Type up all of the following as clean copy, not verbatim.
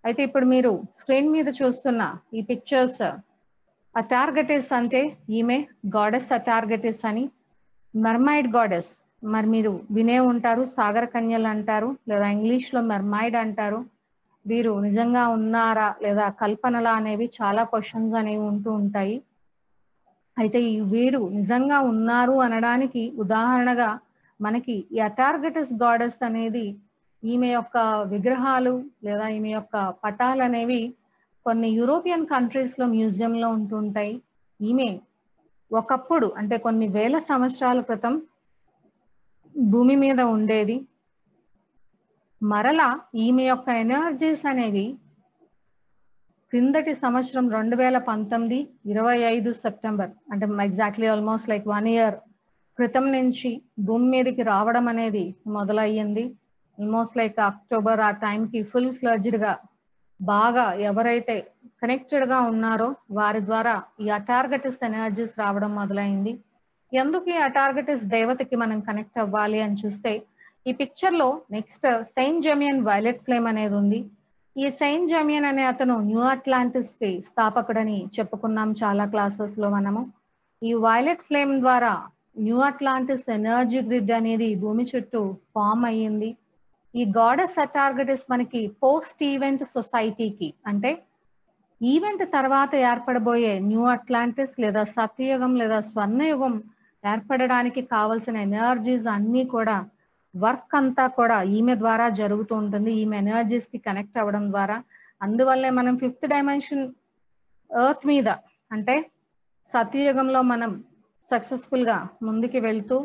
అయితే ఇప్పుడు మీరు స్క్రీన్ మీద చూస్తున్న ఈ పిక్చర్స్ అటార్గటిస్ అంటే ఈమె గాడెస్ అటార్గటిస్ అని, మెర్మైడ్ గాడెస్. మరి మీరు వినే ఉంటారు, సాగర కన్యలు అంటారు, లేదా ఇంగ్లీష్ లో మెర్మైడ్ అంటారు. వీరు నిజంగా ఉన్నారా లేదా కల్పనలా అనేవి చాలా క్వశ్చన్స్ అనేవి ఉంటూ ఉంటాయి. అయితే ఈ వీరు నిజంగా ఉన్నారు అనడానికి ఉదాహరణగా మనకి ఈ అటార్గటిస్ గాడెస్ అనేది ఈమె యొక్క విగ్రహాలు లేదా ఈమె యొక్క పటాలు అనేవి కొన్ని యూరోపియన్ కంట్రీస్ లో మ్యూజియంలో ఉంటుంటాయి. ఈమె ఒకప్పుడు అంటే కొన్ని వేల సంవత్సరాల క్రితం భూమి మీద ఉండేది. మరలా ఈమె యొక్క ఎనర్జీస్ అనేవి క్రిందటి సంవత్సరం 2019 25 సెప్టెంబర్ అంటే ఎగ్జాక్ట్లీ ఆల్మోస్ట్ లైక్ 1 ఇయర్ క్రితం నుంచి భూమి మీదకి రావడం అనేది మొదలయ్యింది. ఆల్మోస్ట్ లైక్ అక్టోబర్ ఆ టైంకి ఫుల్ ఫ్లడ్జ్డ్ గా బాగా ఎవరైతే కనెక్టెడ్ గా ఉన్నారో వారి ద్వారా ఈ అటార్గటిస్ ఎనర్జీస్ రావడం మొదలైంది. ఎందుకు ఈ అటార్గటిస్ దేవతకి మనం కనెక్ట్ అవ్వాలి అని చూస్తే ఈ పిక్చర్ లో next Saint Germain violet flame అనేది ఉంది. ఈ సెయింట్ జెమియన్ అనే అతను న్యూ అట్లాంటిస్ కి స్థాపకుడని చెప్పుకున్నాం చాలా క్లాసెస్ లో మనము. ఈ వైలెట్ ఫ్లేమ్ ద్వారా న్యూ అట్లాంటిస్ ఎనర్జీ గ్రిడ్ అనేది భూమి చుట్టూ ఫామ్ అయ్యింది. ఈ గాడెస్ అటార్గటిస్ మనకి పోస్ట్ ఈవెంట్ సొసైటీకి అంటే ఈవెంట్ తర్వాత ఏర్పడబోయే న్యూ అట్లాంటిస్ లేదా సత్యయుగం లేదా స్వర్ణయుగం ఏర్పడడానికి కావలసిన ఎనర్జీస్ అన్నీ కూడా వర్క్ అంతా కూడా ఈమె ద్వారా జరుగుతూ ఉంటుంది, ఈమె ఎనర్జీస్ కి కనెక్ట్ అవ్వడం ద్వారా. అందువల్లే మనం 5th డైమెన్షన్ ఎర్త్ మీద అంటే సత్యయుగంలో మనం సక్సెస్ఫుల్ గా ముందుకి వెళ్తూ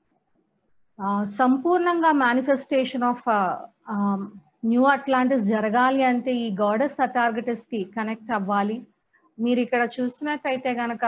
సంపూర్ణంగా మేనిఫెస్టేషన్ ఆఫ్ న్యూ అట్లాంటిస్ జరగాలి అంటే ఈ గాడెస్ అటార్గటిస్ కి కనెక్ట్ అవ్వాలి. మీరు ఇక్కడ చూసినట్టయితే గనక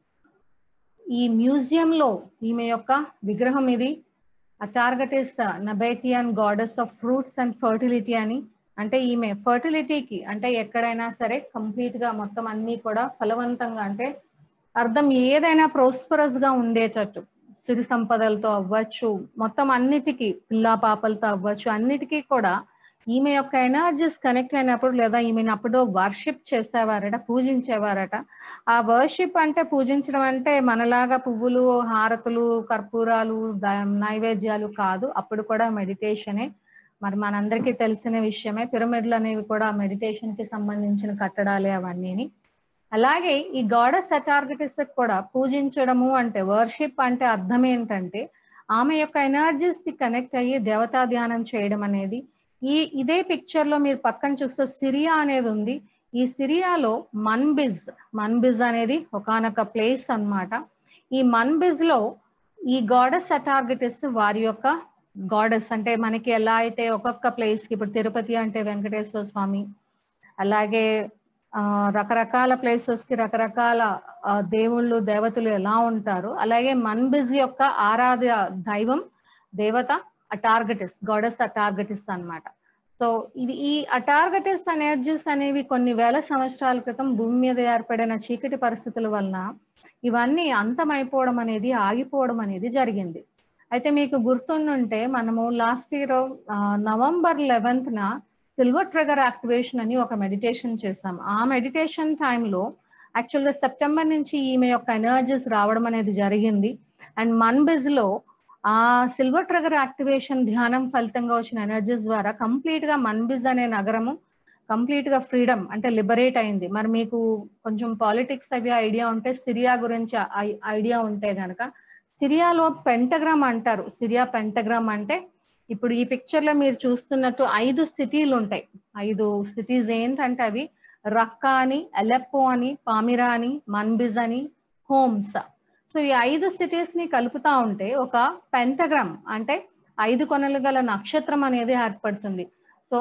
ఈ మ్యూజియం లో ఈమె యొక్క విగ్రహం ఇది. Atargatis Nabataean goddess of fruits and fertility అని, అంటే ఈమె ఫర్టిలిటీకి అంటే ఎక్కడైనా సరే కంప్లీట్ గా మొత్తం అన్ని కూడా ఫలవంతంగా అంటే అర్థం ఏదైనా ప్రోస్పరస్ గా ఉండేటట్టు సిరి సంపదలతో అవ్వచ్చు, మొత్తం అన్నిటికీ పిల్లా పాపలతో అవ్వచ్చు, అన్నిటికీ కూడా ఈమె యొక్క ఎనర్జీస్ కనెక్ట్ అయినప్పుడు లేదా ఈమెను అప్పుడు వర్షిప్ చేసేవారట, పూజించేవారట. ఆ వర్షిప్ అంటే పూజించడం అంటే మనలాగా పువ్వులు, హారతులు, కర్పూరాలు, నైవేద్యాలు కాదు, అప్పుడు కూడా మెడిటేషనే. మరి మనందరికీ తెలిసిన విషయమే, పిరమిడ్లు అనేవి కూడా మెడిటేషన్ కి సంబంధించిన కట్టడాలే అవన్నీని. అలాగే ఈ గాడెస్ అటార్గటిస్ కూడా పూజించడము అంటే వర్షిప్ అంటే అర్థం ఏంటంటే ఆమె యొక్క ఎనర్జీస్ కి కనెక్ట్ అయ్యి దేవతా ధ్యానం చేయడం అనేది. ఇదే పిక్చర్ లో మీరు పక్కన చూస్తే సిరియా అనేది ఉంది. ఈ సిరియాలో మన్బిజ్ అనేది ఒకానొక ప్లేస్ అన్నమాట. ఈ మన్బిజ్ లో ఈ గాడెస్ అటార్గటిస్ వారి యొక్క గాడెస్ అంటే మనకి ఎలా అయితే ఒక్కొక్క ప్లేస్ కి ఇప్పుడు తిరుపతి అంటే వెంకటేశ్వర స్వామి, అలాగే రకరకాల ప్లేసెస్ కి రకరకాల దేవుళ్ళు దేవతలు ఎలా ఉంటారు, అలాగే మన్బిజ్ యొక్క ఆరాధ్య దైవం దేవత అటార్గటిస్, గాడెస్ అటార్గటిస్ అన్నమాట. సో ఈ అటార్గటిస్ ఎనర్జీస్ అనేవి కొన్ని వేల సంవత్సరాల క్రితం భూమి మీద ఏర్పడిన చీకటి పరిస్థితుల వలన ఇవన్నీ అంతమైపోవడం అనేది, ఆగిపోవడం అనేది జరిగింది. అయితే మీకు గుర్తుండుంటే మనము last year November 11th silver trigger activation అని ఒక మెడిటేషన్ చేసాం. ఆ మెడిటేషన్ టైంలో యాక్చువల్గా సెప్టెంబర్ నుంచి ఈమె యొక్క ఎనర్జీస్ రావడం అనేది జరిగింది. అండ్ మన్బిజ్ లో ఆ సిల్వర్ ట్రిగర్ యాక్టివేషన్ ధ్యానం ఫలితంగా వచ్చిన ఎనర్జీస్ ద్వారా కంప్లీట్ గా మన్బిజ్ అనే నగరము కంప్లీట్ గా ఫ్రీడమ్ అంటే లిబరేట్ అయింది. మరి మీకు కొంచెం పాలిటిక్స్ అవి ఐడియా ఉంటే, సిరియా గురించి ఐడియా ఉంటే గనక, సిరియాలో పెంటగ్రామ్ అంటారు. సిరియా పెంటగ్రామ్ అంటే ఇప్పుడు ఈ పిక్చర్ లో మీరు చూస్తున్నట్టు 5 సిటీలు ఉంటాయి. 5 సిటీస్ ఏంటంటే అవి రక్కా అని, అలెప్పో అని, పామిరా అని, మన్బిజ్ అని, హోమ్స్. సో ఈ 5 సిటీస్ ని కలుపుతా ఉంటే ఒక పెంటగ్రామ్ అంటే 5 కొనలు గల నక్షత్రం అనేది ఏర్పడుతుంది. సో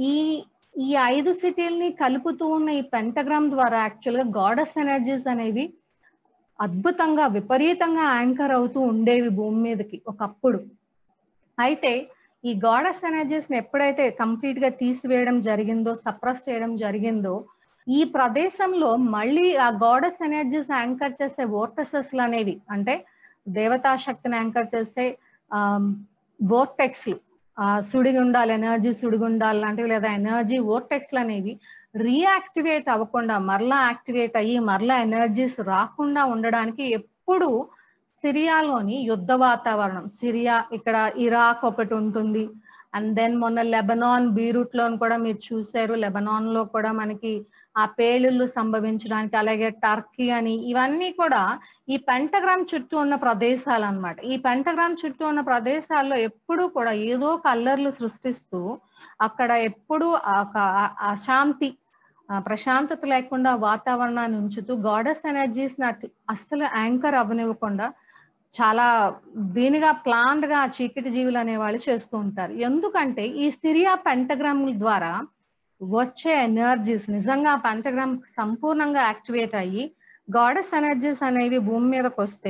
ఈ 5 సిటీల్ని కలుపుతూ ఉన్న ఈ పెంటగ్రామ్ ద్వారా యాక్చువల్ గా గాడెస్ ఎనర్జీస్ అనేవి అద్భుతంగా విపరీతంగా యాంకర్ అవుతూ ఉండేవి భూమి మీదకి ఒకప్పుడు. అయితే ఈ గాడెస్ ఎనర్జీస్ ని ఎప్పుడైతే కంప్లీట్ గా తీసివేయడం జరిగిందో, సప్రెస్ చేయడం జరిగిందో, ఈ ప్రదేశంలో మళ్ళీ ఆ గాడెస్ ఎనర్జీస్ యాంకర్ చేసే వోర్టసెస్లు అనేవి అంటే దేవతా శక్తిని యాంకర్ చేసే వోర్టెక్స్లు సుడిగుండాలు, ఎనర్జీ సుడిగుండాలు లాంటివి లేదా ఎనర్జీ వోర్టెక్స్లు అనేవి రీయాక్టివేట్ అవ్వకుండా మరలా యాక్టివేట్ అయ్యి మరలా ఎనర్జీస్ రాకుండా ఉండడానికి ఎప్పుడు సిరియాలోని యుద్ధ వాతావరణం, సిరియా ఇక్కడ ఇరాక్ ఒకటి ఉంటుంది, అండ్ దెన్ మొన్న లెబనాన్ బీరూట్ లో కూడా మీరు చూసారు, లెబనాన్ లో కూడా మనకి ఆ పేలుళ్ళు సంభవించడానికి, అలాగే టర్కీ అని, ఇవన్నీ కూడా ఈ పెంటగ్రామ్ చుట్టూ ఉన్న ప్రదేశాలు అన్నమాట. ఈ పెంటగ్రామ్ చుట్టూ ఉన్న ప్రదేశాల్లో ఎప్పుడూ కూడా ఏదో కల్లర్లు సృష్టిస్తూ అక్కడ ఎప్పుడు అశాంతి, ప్రశాంతత లేకుండా వాతావరణాన్ని ఉంచుతూ గాడెస్ ఎనర్జీస్ అస్సలు యాంకర్ అవ్వనివ్వకుండా చాలా దీనిగా ప్లాన్డ్ గా చీకటి జీవులు అనే వాళ్ళు చేస్తూ ఉంటారు. ఎందుకంటే ఈ సిరియా పెంటగ్రామ్ ద్వారా వచ్చే ఎనర్జీస్ నిజంగా పెంటగ్రామ్ సంపూర్ణంగా యాక్టివేట్ అయ్యి గాడెస్ ఎనర్జీస్ అనేవి భూమి మీదకి వస్తే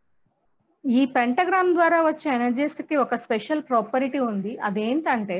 ఈ పెంటగ్రామ్ ద్వారా వచ్చే ఎనర్జీస్ కి ఒక స్పెషల్ ప్రాపర్టీ ఉంది. అదేంటంటే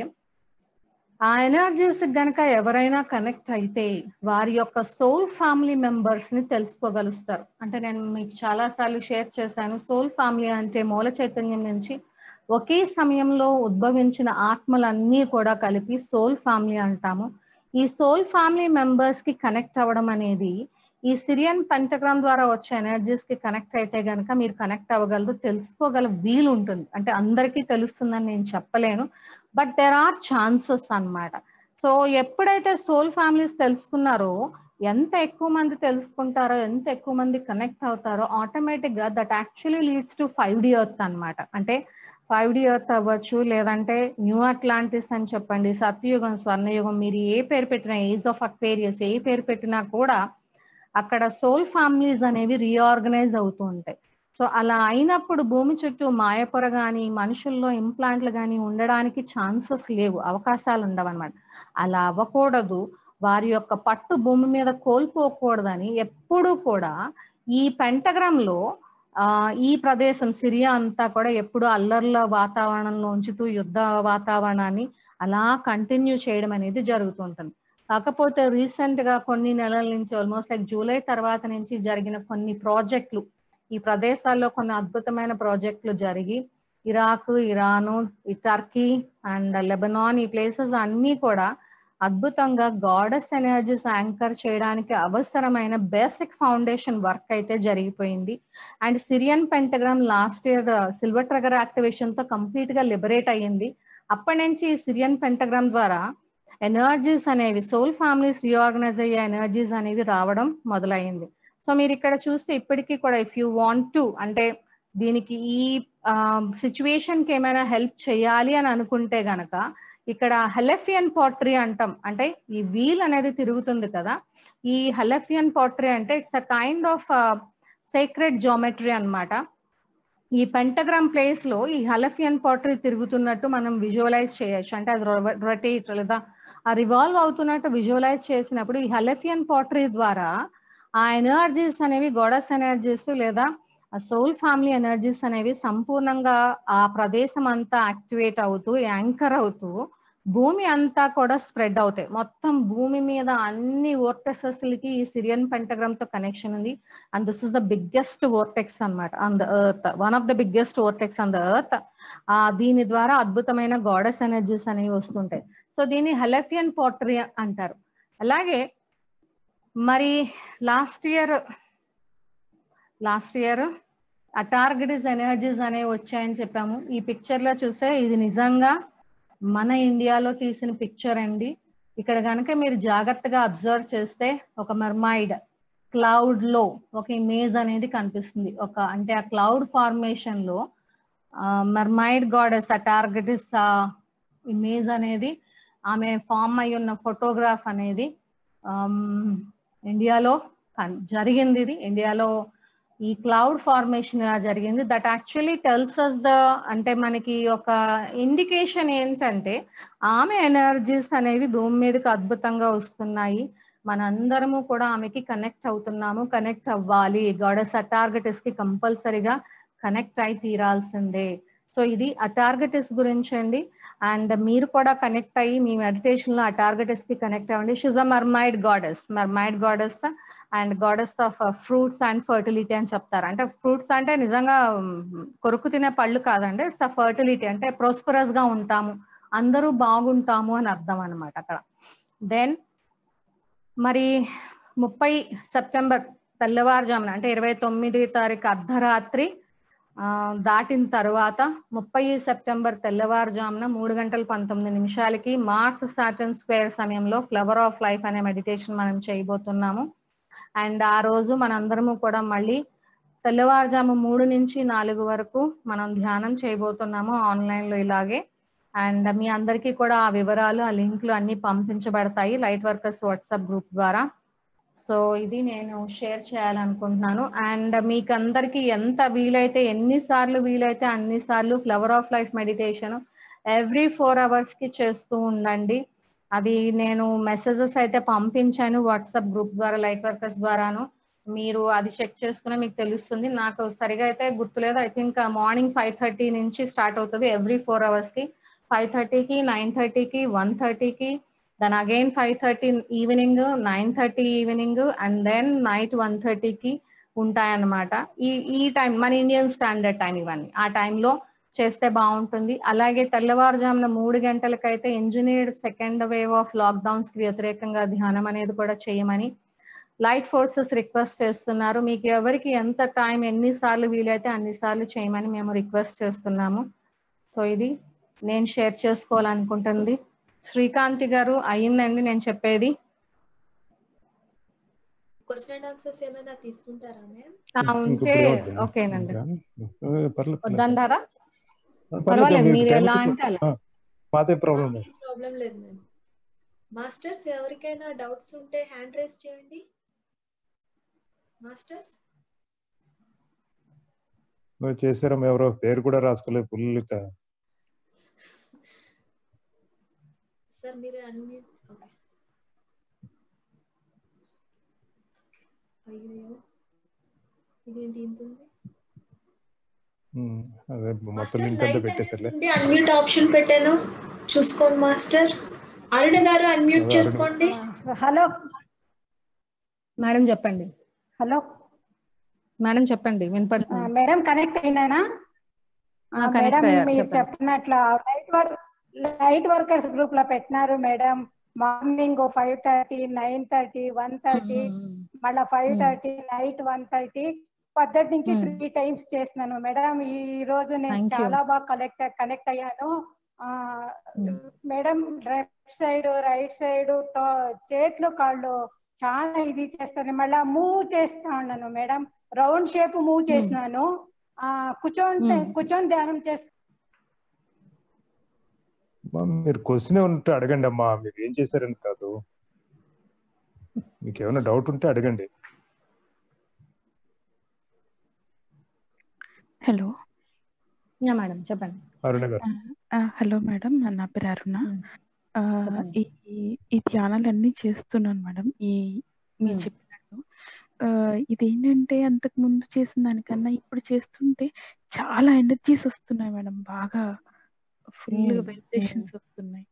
ఆ ఎనర్జీస్ గనక ఎవరైనా కనెక్ట్ అయితే వారి యొక్క సోల్ ఫ్యామిలీ మెంబర్స్ ని తెలుసుకోగలుస్తారు. అంటే నేను మీకు చాలా సార్లు షేర్ చేశాను, సోల్ ఫ్యామిలీ అంటే మూల చైతన్యం నుంచి ఒకే సమయంలో ఉద్భవించిన ఆత్మలన్నీ కూడా కలిపి సోల్ ఫ్యామిలీ అంటాము. ఈ సోల్ ఫ్యామిలీ మెంబర్స్ కి కనెక్ట్ అవ్వడం అనేది ఈ సిరియన్ పెంటగ్రామ్ ద్వారా వచ్చే ఎనర్జీస్ కి కనెక్ట్ అయితే గనక మీరు కనెక్ట్ అవ్వగలరు, తెలుసుకోగల వీలు ఉంటుంది. అంటే అందరికీ తెలుస్తుందని నేను చెప్పలేను, బట్ దెర్ ఆర్ ఛాన్సెస్ అన్నమాట. సో ఎప్పుడైతే సోల్ ఫ్యామిలీస్ తెలుసుకున్నారో, ఎంత ఎక్కువ మంది తెలుసుకుంటారో, ఎంత ఎక్కువ మంది కనెక్ట్ అవుతారో ఆటోమేటిక్ గా that actually leads to 5D earth అన్నమాట. అంటే 5D ఎర్త్ అవ్వచ్చు, లేదంటే న్యూ అట్లాంటిస్ అని చెప్పండి, సత్యయుగం, స్వర్ణయుగం, మీరు ఏ పేరు పెట్టినా, ఏజ్ ఆఫ్ అక్వేరియస్ ఏ పేరు పెట్టినా కూడా అక్కడ సోల్ ఫ్యామిలీస్ అనేవి రీఆర్గనైజ్ అవుతూ ఉంటాయి. సో అలా అయినప్పుడు భూమి చుట్టూ మాయపొర కానీ మనుషుల్లో ఇంప్లాంట్లు కానీ ఉండడానికి ఛాన్సెస్ లేవు, అవకాశాలు ఉండవు అనమాట. అలా అవ్వకూడదు, వారి యొక్క పట్టు భూమి మీద కోల్పోకూడదని ఎప్పుడూ కూడా ఈ పెంటగ్రామ్ లో ఈ ప్రదేశం సిరియా అంతా కూడా ఎప్పుడు అల్లర్ల వాతావరణంలో ఉంచుతూ యుద్ధ వాతావరణాన్ని అలా కంటిన్యూ చేయడం అనేది జరుగుతుంటుంది. కాకపోతే రీసెంట్ గా కొన్ని నెలల నుంచి ఆల్మోస్ట్ లైక్ జూలై తర్వాత నుంచి జరిగిన కొన్ని ప్రాజెక్టులు, ఈ ప్రదేశాల్లో కొన్ని అద్భుతమైన ప్రాజెక్టులు జరిగి ఇరాక్, ఇరాను, ఈ టర్కీ అండ్ లెబనాన్, ఈ ప్లేసెస్ అన్ని కూడా అద్భుతంగా గాడెస్ ఎనర్జీస్ యాంకర్ చేయడానికి అవసరమైన బేసిక్ ఫౌండేషన్ వర్క్ అయితే జరిగిపోయింది. And Syrian pentagram last year silver trigger activation తో కంప్లీట్ గా లిబరేట్ అయ్యింది. అప్పటి నుంచి ఈ సిరియన్ పెంటగ్రామ్ ద్వారా ఎనర్జీస్ అనేవి సోల్ ఫ్యామిలీస్ రీఆర్గనైజ్ అయ్యే ఎనర్జీస్ అనేవి రావడం మొదలైంది. సో మీరు ఇక్కడ చూస్తే ఇప్పటికీ కూడా ఇఫ్ యూ వాంట్ టు, అంటే దీనికి ఈ సిచ్యువేషన్ కి ఏమైనా హెల్ప్ చేయాలి అని అనుకుంటే గనక ఇక్కడ హెలెఫియన్ పాటరీ అంటాం. అంటే ఈ వీల్ అనేది తిరుగుతుంది కదా, ఈ హెలెఫియన్ పాటరీ అంటే it's a kind of sacred geometry అన్నమాట. ఈ పెంటగ్రామ్ ప్లేస్ లో ఈ హెలెఫియన్ పాటరీ తిరుగుతున్నట్టు మనం విజువలైజ్ చేయొచ్చు. అంటే అది రొటేట్ లేదా ఆ రివాల్వ్ అవుతున్నట్టు విజువలైజ్ చేసినప్పుడు ఈ హెలెఫియన్ పాటరీ ద్వారా ఆ ఎనర్జీస్ అనేవి గాడెస్ ఎనర్జీస్ లేదా ఆ సోల్ ఫ్యామిలీ ఎనర్జీస్ అనేవి సంపూర్ణంగా ఆ ప్రదేశం అంతా యాక్టివేట్ అవుతూ యాంకర్ అవుతూ భూమి అంతా కూడా స్ప్రెడ్ అవుతాయి. మొత్తం భూమి మీద అన్ని వోర్టెక్సెస్ కి ఈ సిరియన్ పెంటగ్రామ్ తో కనెక్షన్ ఉంది. And this is the biggest vortex అన్నమాట on the earth, one of the biggest vortex on the earth. దీని ద్వారా అద్భుతమైన గాడెస్ ఎనర్జీస్ అనేవి వస్తుంటాయి. సో దీన్ని హెలెఫియన్ పాటరీ అంటారు. అలాగే మరి లాస్ట్ ఇయర్ అటార్గటిస్ ఎనర్జీస్ అనేవి వచ్చాయని చెప్పాము. ఈ పిక్చర్ లో చూస్తే ఇది నిజంగా మన ఇండియాలో తీసిన పిక్చర్ అండి. ఇక్కడ కనుక మీరు జాగ్రత్తగా అబ్జర్వ్ చేస్తే ఒక మెర్మైడ్ క్లౌడ్ లో ఒక ఇమేజ్ అనేది కనిపిస్తుంది. అంటే ఆ క్లౌడ్ ఫార్మేషన్ లో మెర్మైడ్ గాడెస్ అటార్గటిస్ ఇమేజ్ అనేది, ఆమె ఫామ్ అయి ఉన్న ఫోటోగ్రాఫ్ అనేది ఇండియాలో జరిగింది. ఇది ఇండియాలో ఈ క్లౌడ్ ఫార్మేషన్ ఇలా జరిగింది. దట్ యాక్చువల్లీ టెల్స్ అస్ అంటే మనకి ఒక ఇండికేషన్ ఏంటంటే ఆమె ఎనర్జీస్ అనేవి భూమి మీదకి అద్భుతంగా వస్తున్నాయి. మనందరము కూడా ఆమెకి కనెక్ట్ అవుతున్నాము, కనెక్ట్ అవ్వాలి. గాడెస్ అటార్గటిస్ కి కంపల్సరీగా కనెక్ట్ అయి తీరాల్సిందే. సో ఇది అటార్గటిస్ గురించి అండి. అండ్ మీరు కూడా కనెక్ట్ అయ్యి మీ మెడిటేషన్ లో అటార్గటిస్ కి కనెక్ట్ అవ్వండి. She's a mermaid goddess and goddess of fruits and fertility అని చెప్తారు. అంటే ఫ్రూట్స్ అంటే నిజంగా కొరుకు తినే పళ్ళు కాదండి, ఇట్స్ అ ఫర్టిలిటీ, అంటే ప్రాస్పరస్ గా ఉంటాము, అందరూ బాగుంటాము అని అర్థం అన్నమాట అక్కడ. దెన్ మరి 30 సెప్టెంబర్ తెల్లవారుజామున అంటే 29 తారీఖు అర్ధరాత్రి దాటిన తర్వాత 30 సెప్టెంబర్ తెల్లవారుజామున 3:19 మార్స్ సాటర్న్ స్క్వేర్ సమయంలో ఫ్లవర్ ఆఫ్ లైఫ్ అనే మెడిటేషన్ మనం చేయబోతున్నాము. అండ్ ఆ రోజు మనందరము కూడా మళ్ళీ తెల్లవారుజాము 3 నుంచి 4 వరకు మనం ధ్యానం చేయబోతున్నాము ఆన్లైన్లో ఇలాగే. అండ్ మీ అందరికీ కూడా ఆ వివరాలు ఆ లింక్లు అన్ని పంపించబడతాయి లైట్ వర్కర్స్ వాట్సాప్ గ్రూప్ ద్వారా. సో ఇది నేను షేర్ చేయాలనుకుంటున్నాను. అండ్ మీకు అందరికీ ఎంత వీలైతే ఎన్నిసార్లు వీలైతే అన్నిసార్లు flower of life meditation every 4 hours చేస్తూ ఉండండి. అది నేను మెసేజెస్ అయితే పంపించాను వాట్సాప్ గ్రూప్ ద్వారా లైట్ వర్కర్స్ ద్వారాను. మీరు అది చెక్ చేసుకుని మీకు తెలుస్తుంది. నాకు సరిగా అయితే గుర్తులేదు. ఐ థింక్ మార్నింగ్ 5:30 నుంచి స్టార్ట్ అవుతుంది ఎవ్రీ 4 hours 5:30కి 9:30కి 1:30కి then again 5:30 evening 9:30 evening and then night 1:30కి ఉంటాయన్నమాట. ఈ టైం మన ఇండియన్ స్టాండర్డ్ టైం ఇవన్నీ ఆ టైంలో చేస్తే బాగుంటుంది. అలాగే తెల్లవారుజామున 3 గంటలకైతే engineered second wave of lockdowns కి వ్యతిరేకంగా ధ్యానం అనేది కూడా చేయమని లైట్ ఫోర్సెస్ రిక్వెస్ట్ చేస్తున్నారు. మీకు ఎవరికి ఎంత టైం ఎన్నిసార్లు వీలైతే అన్నిసార్లు చేయమని మేము రిక్వెస్ట్ చేస్తున్నాము. సో ఇది నేను షేర్ చేసుకోవాలనుకుంటుంది. శ్రీకాంతి గారు అయిందండి నేను చెప్పేది. క్వశ్చన్ అండ్ ఆన్సర్స్ ఏమైనా తీసుకుంటారా మ్యామ్? ఉంటే ఓకేనండి. వద్దంటారా? పర్వాలేదు మీరు ఎలా అంటే అలా. ప్రాబ్లం లేదు మ్యామ్. మాస్టర్స్ ఎవరికైనా డౌట్స్ ఉంటే హ్యాండ్ రైజ్ చేయండి. మాస్టర్స్ చేసారా? ఎవరో పేరు కూడా రాసుకోలేదు ఫుల్. సార్ మీరు అన్మ్యూట్. ఓకే. అయ్యో ఇదేంటి ఇంత ఉంది? అదే మొత్తం లింక్ అంతా పెట్టేసర్లే. అన్మ్యూట్ ఆప్షన్ పెట్టాను చూసుకోండి మాస్టర్. అరుణ గారు అన్మ్యూట్ చేసుకోండి. హలో మేడం చెప్పండి. హలో మేడం చెప్పండి వినపడుతుంది. Madam connect అయినానా? మేడం మీరు చెప్పినట్ల లైట్ వర్కర్స్ గ్రూప్ లో పెట్టినారు మేడం. మార్నింగ్ 5:30, 9:30, 1:30 మళ్ళా 5:30 నైట్ 1:30 పద్ధతికి 3 times చేస్తున్నాను మేడం. ఈ రోజు నేను చాలా బాగా కనెక్ట్ అయ్యాను madam. Left side right side చేతులు కాళ్ళు చాలా ఇది చేస్తాను. మళ్ళా మూవ్ చేస్తా ఉన్నాను మేడం. రౌండ్ షేప్ మూవ్ చేసినాను. కూర్చొని ధ్యానం చేస్తాను. మీరు క్వశ్చన్ ఉంటే అడగండి అమ్మా. మీరు ఏం చేశారని కాదు, మీకు ఏమైనా డౌట్ ఉంటే అడగండి. హలో మేడం చెప్పండి. అరుణ గారు. హలో మేడం, నా పేరు అరుణ. ఈ ధ్యానాలన్నీ చేస్తున్నాను మేడం. మీరు చెప్పినట్టు ఇదేంటంటే అంతకు ముందు చేసిన దానికన్నా ఇప్పుడు చేస్తుంటే చాలా ఎనర్జీస్ వస్తున్నాయి మేడం. బాగా ఫుల్ వైబ్రేషన్స్ వస్తున్నాయి.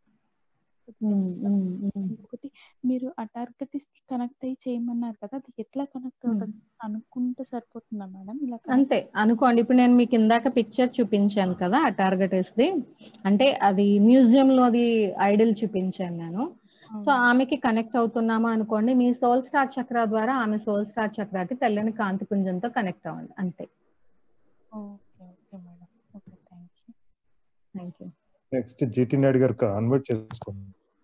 ఇంకొకటి మీరు ఆ టార్గెటిస్ కి కనెక్ట్ అయ్యి చేయమన్నారు కదా, అది ఎట్లా కనెక్ట్ అవుతుంది అనుకుంటే సరిపోతుందా మేడం? ఇలా అంతే అనుకోండి. ఇప్పుడు నేను మీకు ఇందాక పిక్చర్ చూపించాను కదా ఆ టార్గెటిస్ ది, అంటే అది మ్యూజియం లోది ఐడల్ చూపించాను నేను. సో ఆమెకి కనెక్ట్ అవుతున్నామా అనుకోండి. మీ సోల్ స్టార్ చక్ర ద్వారా ఆమె సోల్ స్టార్ చక్రాకి తెల్లని కాంతి పుంజంతో కనెక్ట్ అవ్వండి అంతే. Thank you. Next GT Naidu గారికి అన్మ్యూట్ చేసుకోండి.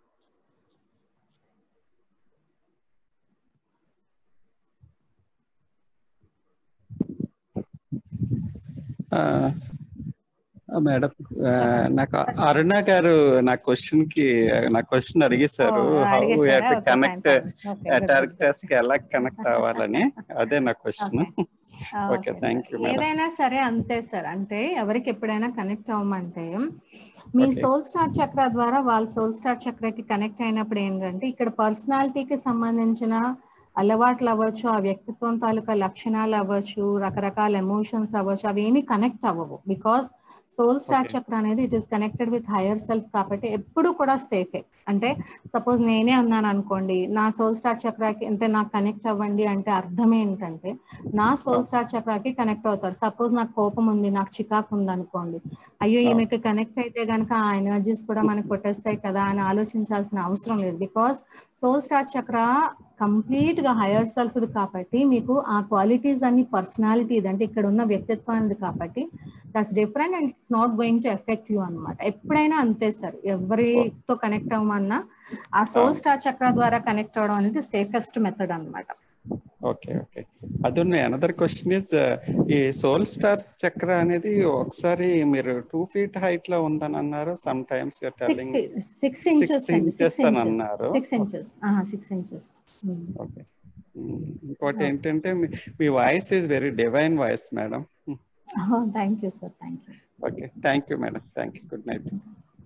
మేడం నాకు అరుణ గారు నా క్వశ్చన్ అడిగేశారు, హౌ టు కనెక్ట్ టార్గెట్స్ కి ఎలా కనెక్ట్ అవ్వాలని. అదే నా క్వశ్చన్. Okay, thank you. ఏదైనా సరే అంతే సార్. అంటే ఎవరికి ఎప్పుడైనా కనెక్ట్ అవ్వమంటే మీ సోల్ స్టార్ చక్ర ద్వారా వాళ్ళ సోల్ స్టార్ చక్రకి కనెక్ట్ అయినప్పుడు ఏంటంటే ఇక్కడ పర్సనాలిటీకి సంబంధించిన అలవాట్లు అవ్వచ్చు, ఆ వ్యక్తిత్వం తాలూకా లక్షణాలు అవ్వచ్చు, రకరకాల ఎమోషన్స్ అవ్వచ్చు, అవి ఏమి కనెక్ట్ అవ్వవు. బికాస్ సోల్ స్టార్ చక్ర అనేది it is connected with higher self కాబట్టి ఎప్పుడు కూడా సేఫే. అంటే సపోజ్ నేనే అన్నాను అనుకోండి, నా సోల్ స్టార్ చక్రాకి అంటే నాకు కనెక్ట్ అవ్వండి అంటే అర్థం ఏంటంటే నా సోల్ స్టార్ చక్రాకి కనెక్ట్ అవుతారు. సపోజ్ నాకు కోపం ఉంది, నాకు చికాకు ఉంది అనుకోండి, అయ్యో ఈమెకి కనెక్ట్ అయితే గనక ఆ ఎనర్జీస్ కూడా మనకు కొట్టేస్తాయి కదా అని ఆలోచించాల్సిన అవసరం లేదు. Because soul star chakra complete గా హైయర్ సెల్ఫ్ కాబట్టి మీకు ఆ క్వాలిటీస్ అన్ని పర్సనాలిటీ అంటే ఇక్కడ ఉన్న వ్యక్తిత్వానికి కాబట్టి that's different and it's not going to affect you అన్నమాట. ఎప్పుడైనా అంతే సార్, ఎవరితో కనెక్ట్ అవ్వమన్నా ఆ సోల్ స్టార్ చక్ర ద్వారా కనెక్ట్ అవ్వడం అనేది సేఫెస్ట్ మెథడ్ అన్నమాట. Okay okay. అదున్న అనదర్ క్వశ్చన్ ఇస్, ఈ సోల్ స్టార్ చక్ర అనేది ఒకసారి మీరు 2 feet హైట్ లో ఉందని అన్నారు, some times you're telling 6 inches అని అన్నారు. 6 inches. 6 inches. ఓకే. ఇంకోటి ఏంటంటే మీ voice is very divine voice madam. Thank you sir, thank you. Okay, thank you madam, thank you, good night.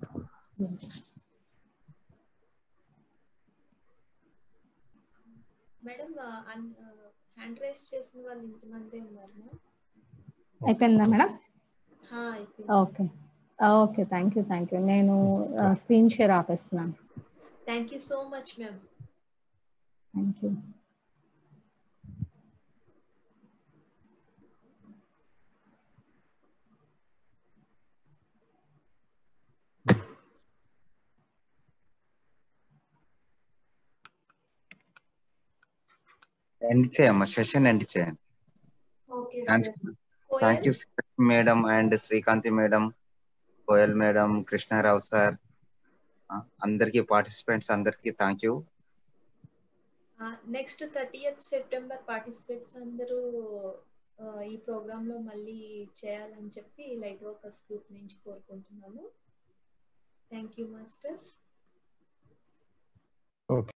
Madam hand raise చేసిన వాళ్ళు ఇంతమందే ఉన్నారు. అయిపోయిందా మేడం? అయిపోయింది. Okay, thank you. నేను స్క్రీన్ షేర్ ఆపేస్తున్నాను. Thank you so much ma'am. Thank you. End చేయమ్మా, సెషన్ ఎండ్ చేయండి. Thank you madam and Srikanthi madam, Koyal madam, Krishna Rao sir, అందరికి పార్టిసిపెంట్స్ అందరికి thank you. Next 30th September participates అందరూ ఈ ప్రోగ్రామ్ లో మళ్ళీ చేయాలని చెప్పి లైట్ వర్కర్స్ గ్రూప్ నుంచి కోరుకుంటున్నాము. Thank you masters.